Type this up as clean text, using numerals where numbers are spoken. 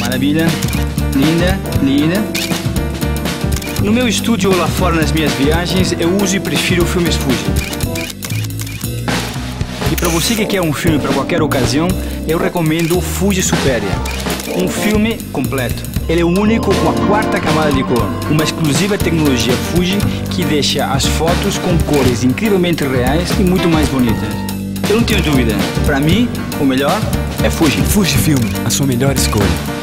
Maravilha. Linda, linda. No meu estúdio ou lá fora nas minhas viagens, eu uso e prefiro filmes Fuji. E para você que quer um filme para qualquer ocasião, eu recomendo o Fuji Superia. Um filme completo. Ele é o único com a 4ª camada de cor. Uma exclusiva tecnologia Fuji que deixa as fotos com cores incrivelmente reais e muito mais bonitas. Eu não tenho dúvida. Para mim, o melhor é Fuji. Fuji Film, a sua melhor escolha.